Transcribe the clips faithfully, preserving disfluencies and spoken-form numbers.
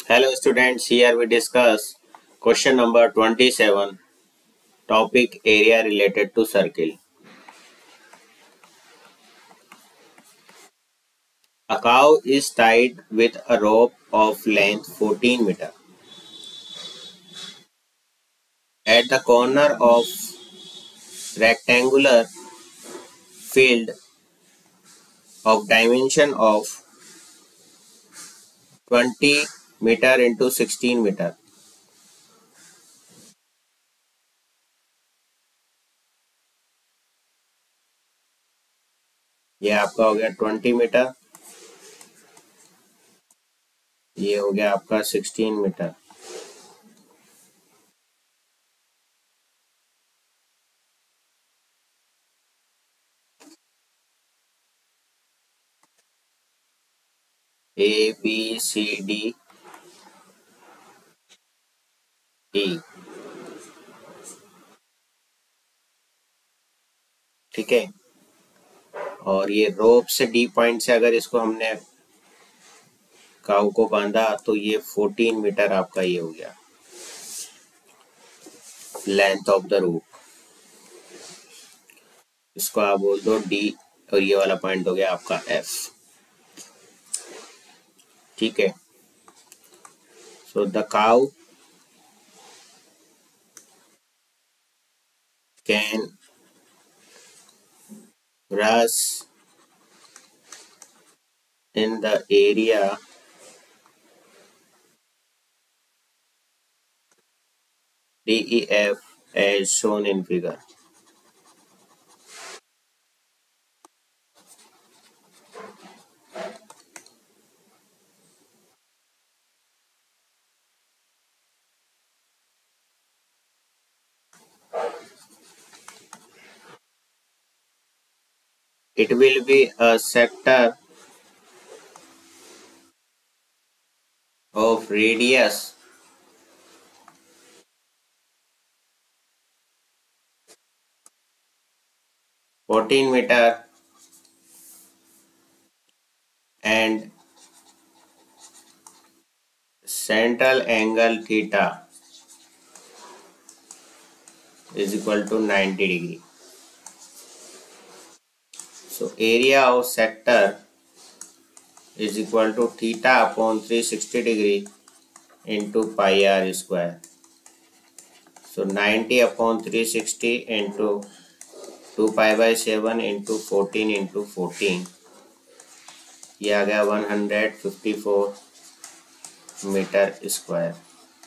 Hello students, here we discuss question number twenty-seven, topic area related to circle. A cow is tied with a rope of length fourteen meter. At the corner of rectangular field of dimension of twenty meter into sixteen meter. ये आपका हो गया twenty metre, ये हो गया आपका sixteen metre. A B C D E. ठीक है, और ये रोप से डी पॉइंट से अगर इसको हमने काऊ को बांधा तो ये फोर्टीन मीटर आपका ये हो गया लेंथ ऑफ द रोप. इसको आप बोल दो डी और ये वाला पॉइंट हो गया आपका एफ. ठीक है, so the cow can rest in the area D E F as shown in figure. It will be a sector of radius fourteen meter and central angle theta is equal to ninety degree. So area of sector is equal to theta upon three hundred sixty degree into pi r square. So ninety upon three hundred sixty into two pi by seven into fourteen into fourteen, ये आ गया one hundred fifty-four metre square.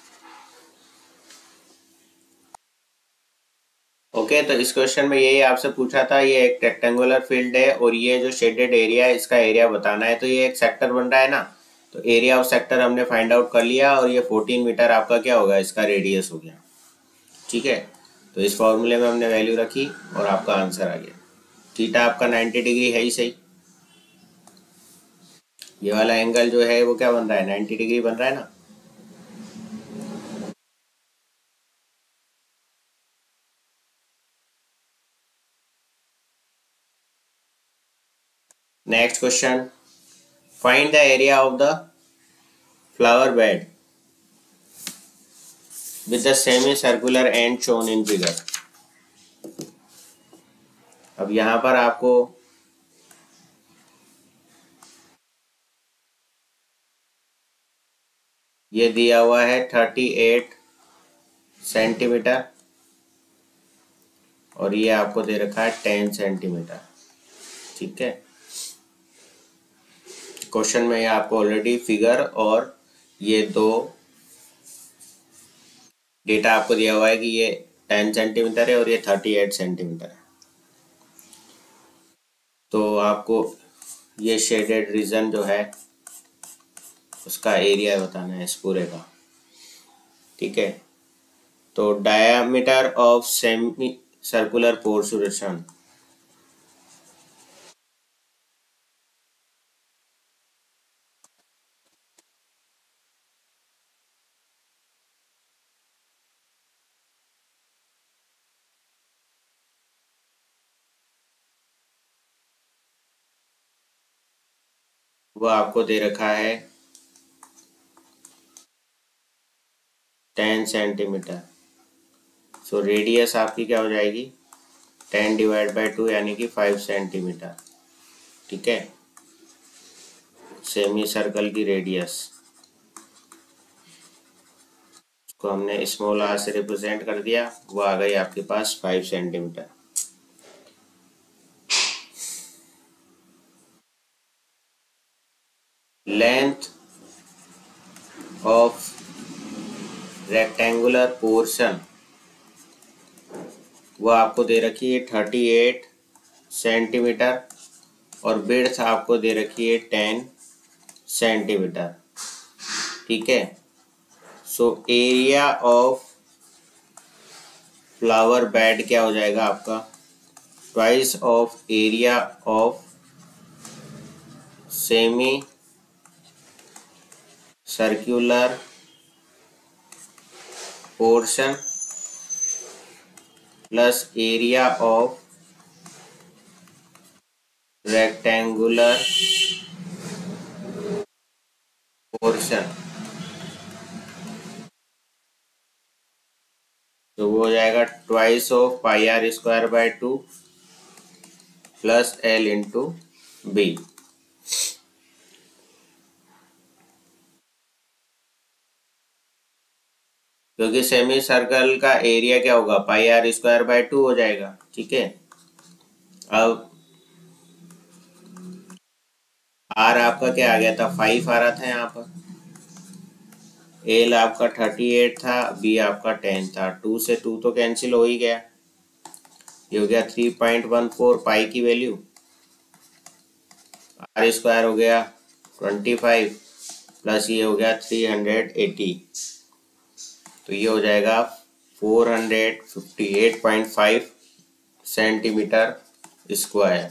Okay, तो इस question में यही आपसे पूछा था, ये एक रेक्टेंगुलर फील्ड है और ये जो शेडेड एरिया है इसका एरिया बताना है. तो ये एक सेक्टर बन रहा है ना, तो एरिया ऑफ सेक्टर हमने फाइंड आउट कर लिया और ये फोर्टीन मीटर आपका क्या होगा, इसका रेडियस हो गया. ठीक है, तो इस फॉर्मूले में हमने वैल्यू रखी और आपका आंसर आ गया. थीटा आपका नाइन्टी डिग्री है ही सही. ये वाला एंगल जो है वो क्या बन रहा है, नाइन्टी डिग्री बन रहा है ना. Next question, find the area of the flower bed with the semi-circular end shown in figure. अब यहाँ पर आपको ये दिया हुआ है थर्टी एट सेंटीमीटर और ये आपको दे रखा है टेन सेंटीमीटर. ठीक है, क्वेश्चन में ये आपको ऑलरेडी फिगर और ये दो डेटा आपको दिया हुआ है कि ये टेन सेंटीमीटर है और ये थर्टी एट सेंटीमीटर है. तो आपको ये शेडेड रीजन जो है उसका एरिया बताना है इस पूरे का. ठीक है, तो diameter of semi circular portion, वो आपको दे रखा है टेन सेंटीमीटर। सो रेडियस आपकी क्या हो जाएगी, टेन डिवाइड बाई टू यानी कि फाइव सेंटीमीटर। ठीक है, सेमी सर्कल की रेडियस को हमने स्मॉल आर से रिप्रेजेंट कर दिया, वो आ गई आपके पास five centimetre. Length of rectangular portion वो आपको दे रखी है थर्टी एट सेंटीमीटर और विड्थ आपको दे रखी है टेन सेंटीमीटर। ठीक है, so area of flower bed क्या हो जाएगा आपका, twice of area of semi circular portion plus area of rectangular portion, तो वो हो जाएगा twice of pi are square by two plus l into b. क्योंकि सेमी सर्कल का एरिया क्या होगा, pi are square by two हो जाएगा। ठीक है, अब आर आपका क्या आ गया था, फाइव आ रहा था यहाँ पर, एल आपका थर्टी एट था, बी आपका टेन था, टू से टू तो कैंसिल हो ही गया, ये हो गया three point one four pi की वैल्यू, आर स्क्वायर हो गया ट्वेंटी फाइव प्लस ये हो गया थ्री हंड्रेड एटी, तो ये हो जाएगा four hundred fifty eight point five centimetre square.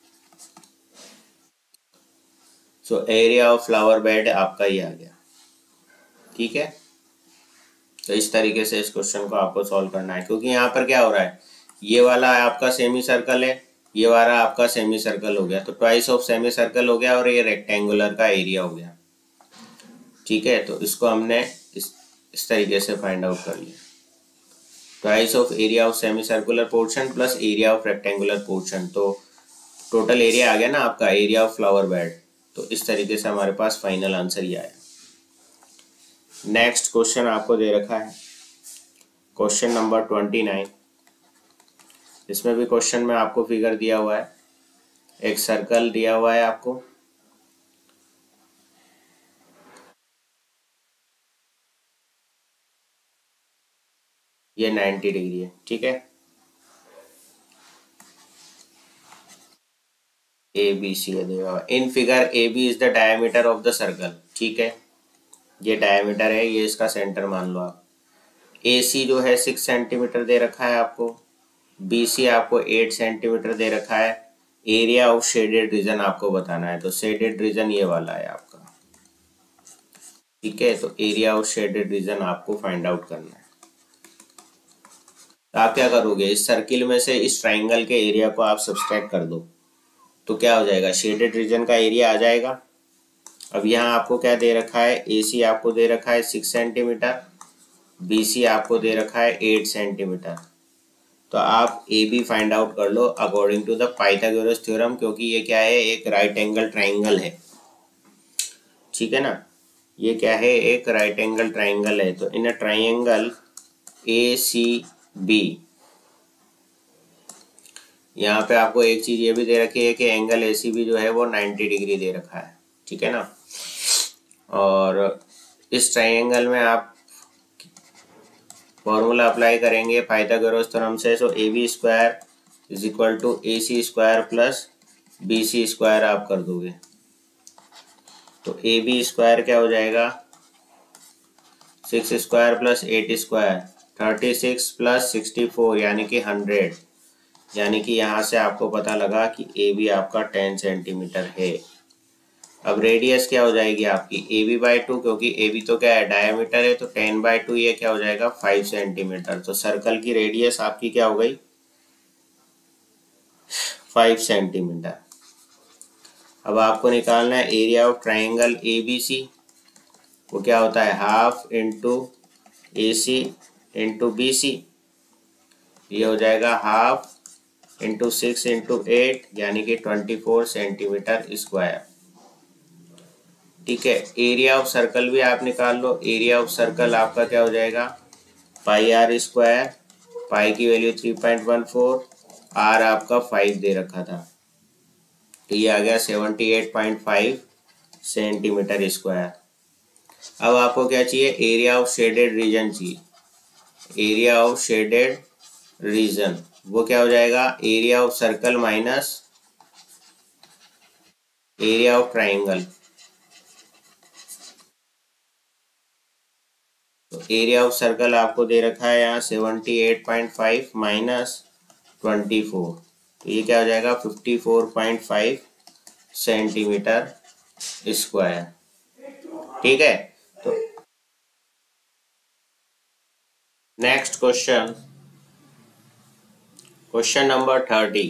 So area of flower bed आपका ये आ गया। ठीक है, तो इस तरीके से इस क्वेश्चन को आपको सॉल्व करना है, क्योंकि यहाँ पर क्या हो रहा है, ये वाला आपका सेमी सर्कल है, ये वाला आपका सेमी सर्कल हो गया, तो ट्वाइस ऑफ सेमी सर्कल हो गया और ये रेक्टेंगुलर का एरिया हो गया। ठीक है, तो इसको हमने इस इस तरीके से फाइंड आउट कर लिया, twice of area of semi circular portion plus area of rectangular portion, तो टोटल एरिया आ गया ना आपका एरिया ऑफ फ्लावर बेड। तो इस तरीके से हमारे पास फाइनल आंसर ये आया। नेक्स्ट क्वेश्चन आपको दे रखा है क्वेश्चन नंबर ट्वेंटी नाइन। इसमें भी क्वेश्चन में आपको फिगर दिया हुआ है, एक सर्कल दिया हुआ है आपको, ये नाइन्टी डिग्री है। ठीक है, ए बी सी है दिया हुआ, in figure A B is the diameter of the circle. ठीक है, ये डायमीटर है, ये इसका सेंटर मान लो आप। ए सी जो है सिक्स सेंटीमीटर दे रखा है आपको, बी सी आपको एट सेंटीमीटर दे रखा है, एरिया ऑफ शेडेड रीजन आपको बताना है, तो शेडेड रीजन ये वाला है आपका। ठीक है, तो एरिया ऑफ शेडेड रीजन आपको फाइंड आउट करना है। तो आप क्या करोगे, इस सर्किल में से इस ट्राइंगल के एरिया को आप सब्सट्रैक्ट कर दो, तो क्या हो जाएगा, शेडेड रीजन का एरिया आ जाएगा। अब यहाँ आपको क्या दे रखा है, ए सी आपको दे रखा है सिक्स सेंटीमीटर, बी सी आपको दे रखा है एट सेंटीमीटर, तो आप ए बी फाइंड आउट कर लो according to the Pythagoras theorem, क्योंकि ये क्या है, एक राइट एंगल ट्राइंगल है। ठीक है ना, ये क्या है, एक राइट एंगल ट्राइंगल है। तो इन a triangle A C B, यहाँ पे आपको एक चीज ये भी दे रखी है कि एंगल ए सी बी जो है वो नाइन्टी डिग्री दे रखा है। ठीक है ना, और इस ट्राइंगल में आप फॉर्मूला अप्लाई करेंगे पाइथागोरस थ्योरम से, so A B square is equal to A C square plus B C square आप कर दोगे, तो ए बी स्क्वायर क्या हो जाएगा, six square plus eight square thirty six plus sixty four यानी कि हंड्रेड, यानी कि यहाँ से आपको पता लगा कि ए बी आपका टेन सेंटीमीटर है। अब रेडियस क्या हो जाएगी आपकी, ए बी बाई टू, क्योंकि ए बी तो क्या है, डायमीटर है, तो टेन बाई टू ये क्या हो जाएगा, फाइव सेंटीमीटर। तो सर्कल की रेडियस आपकी क्या हो गई, फाइव सेंटीमीटर। अब आपको निकालना है area of triangle A B C, वो क्या होता है, half into A C into B C, ये हो जाएगा half into six into eight यानी कि ट्वेंटी फोर सेंटीमीटर स्क्वायर। ठीक है, एरिया ऑफ सर्कल भी आप निकाल लो। एरिया ऑफ सर्कल आपका क्या हो जाएगा, पाई आर स्क्वायर, पाई की value three point one four, R आपका फाइव दे रखा था, तो ये आ गया seventy eight point five centimetre square. अब आपको क्या चाहिए, एरिया ऑफ शेडेड रीजन चाहिए। एरिया ऑफ शेडेड रीजन वो क्या हो जाएगा, area of circle minus area of triangle. तो एरिया ऑफ सर्कल आपको दे रखा है यहाँ seventy eight point five minus twenty four, तो ये क्या हो जाएगा fifty four point five centimetre square. ठीक है, तो next question, question number thirty,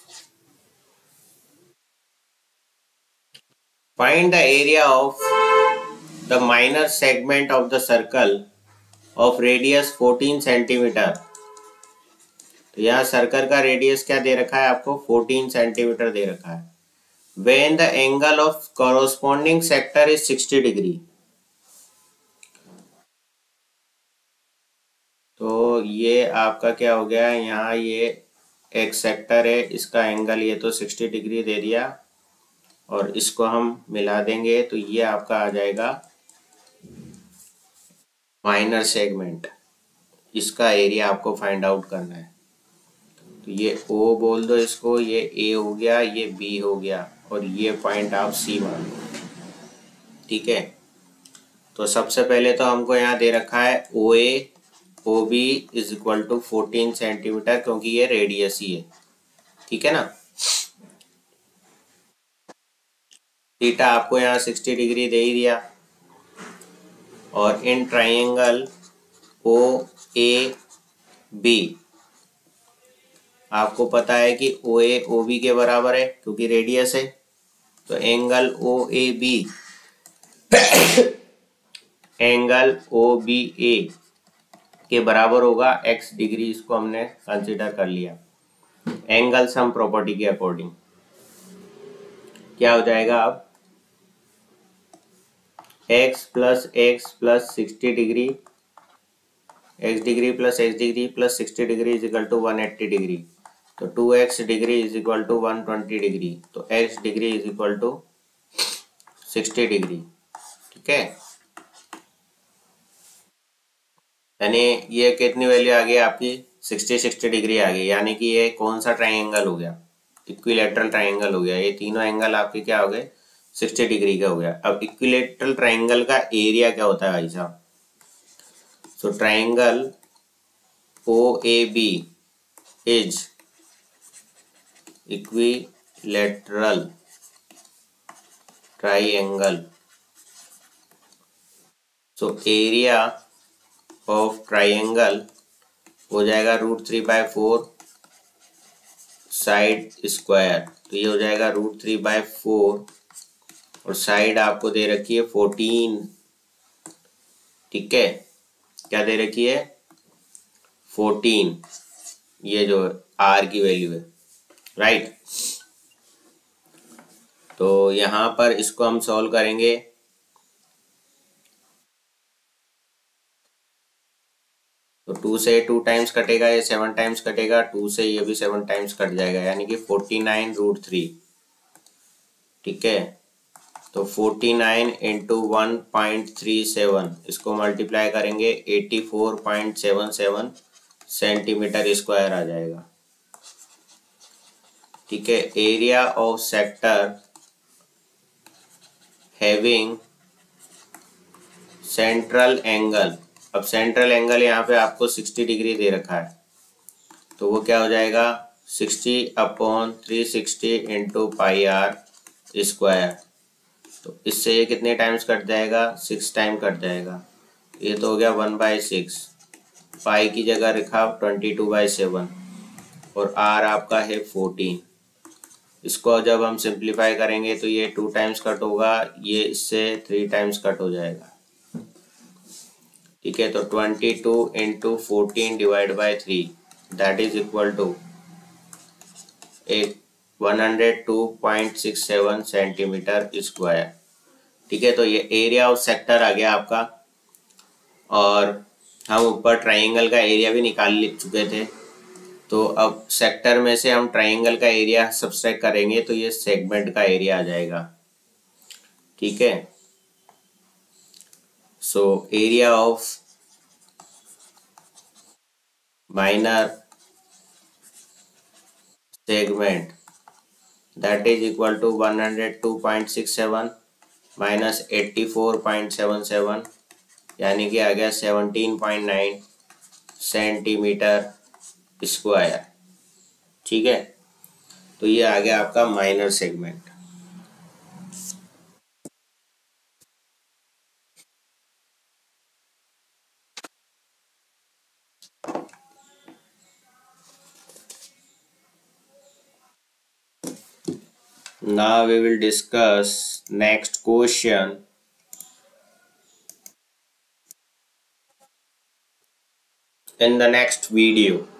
find the area of the minor segment of the circle of radius fourteen centimetre. तो यहाँ सर्कल का रेडियस क्या दे रखा है आपको, फोर्टीन सेंटीमीटर दे रखा है। When the angle of corresponding sector is sixty degree. तो ये आपका क्या हो गया, यहाँ ये एक सेक्टर है, इसका एंगल ये तो सिक्सटी डिग्री दे दिया, और इसको हम मिला देंगे तो ये आपका आ जाएगा माइनर सेगमेंट। इसका एरिया आपको फाइंड आउट करना है। तो ये O बोल दो इसको, ये A हो गया, ये B हो गया, और ये पॉइंट आप C मान लो। ठीक है, तो सबसे पहले तो हमको यहाँ दे रखा है O A O B is equal to fourteen centimetre, क्योंकि ये रेडियस ही है। ठीक है ना, थीटा आपको यहाँ सिक्सटी डिग्री दे ही दिया, और in triangle O A B आपको पता है कि O A O B के बराबर है क्योंकि रेडियस है। तो angle O A B angle O B A के बराबर होगा x डिग्री, इसको हमने कंसीडर कर लिया एंगल सम प्रॉपर्टी के अकॉर्डिंग। क्या हो जाएगा अब, x plus x plus sixty degree, x degree plus x degree plus sixty degree is equal to one eighty degree. तो two x degree is equal to one twenty degree, तो x degree is equal to sixty degree. ठीक है, यानी ये कितनी value आ गई आपकी, sixty sixty degree आ गई, यानी कि ये कौन सा ट्राइंगल हो गया, इक्विलैटरल ट्राइंगल हो गया। ये तीनों एंगल आपके क्या हो गए, सिक्सटी डिग्री का हो गया। अब इक्विलैटरल ट्राइंगल का एरिया क्या होता है भाई साहब, so triangle O A B is equilateral triangle, so area of triangle हो जाएगा root three by four side square. तो ये हो जाएगा रूट थ्री बाय फोर, और साइड आपको दे रखी है फोर्टीन। ठीक है, क्या दे रखी है, फोर्टीन, ये जो आर की वैल्यू है, राइट। तो यहाँ पर इसको हम सॉल्व करेंगे। तो टू से टू टाइम्स कटेगा, ये सेवन टाइम्स कटेगा, टू से ये भी सेवन टाइम्स कट जाएगा, यानी कि फोर्टी नाइन रूट थ्री। ठीक है, तो forty nine into one point three seven, इसको मल्टीप्लाई करेंगे eighty four point seven seven centimetre square आ जाएगा। ठीक है, area of sector having central angle, अब सेंट्रल एंगल यहाँ पे आपको सिक्सटी डिग्री दे रखा है, तो वो क्या हो जाएगा, sixty upon three sixty into pi are square. तो इससे ये कितने टाइम्स कट जाएगा, सिक्स टाइम कट जाएगा। ये तो हो गया वन बाई सिक्स, पाई की जगह रखा ट्वेंटी टू बाई सेवन, और आर आपका है फोर्टीन। इसको जब हम सिंप्लीफाई करेंगे तो ये टू टाइम्स कट होगा, ये इससे थ्री टाइम्स कट हो जाएगा। ठीक है, तो twenty two into fourteen divide by three that is equal to एक one hundred two point six seven centimetre square. ठीक है, तो ये एरिया ऑफ सेक्टर आ गया आपका। और हम ऊपर ट्राइंगल का एरिया भी निकाल चुके थे, तो अब सेक्टर में से हम ट्राइंगल का एरिया सब्सट्रैक्ट करेंगे तो ये सेगमेंट का एरिया आ जाएगा। ठीक है, so area of minor segment that is equal to one hundred two point six seven minus eighty four point seven seven यानी कि आ गया seventeen point nine centimetre square. ठीक है, तो ये आ गया आपका minor segment. Now we will discuss next question. In the next video.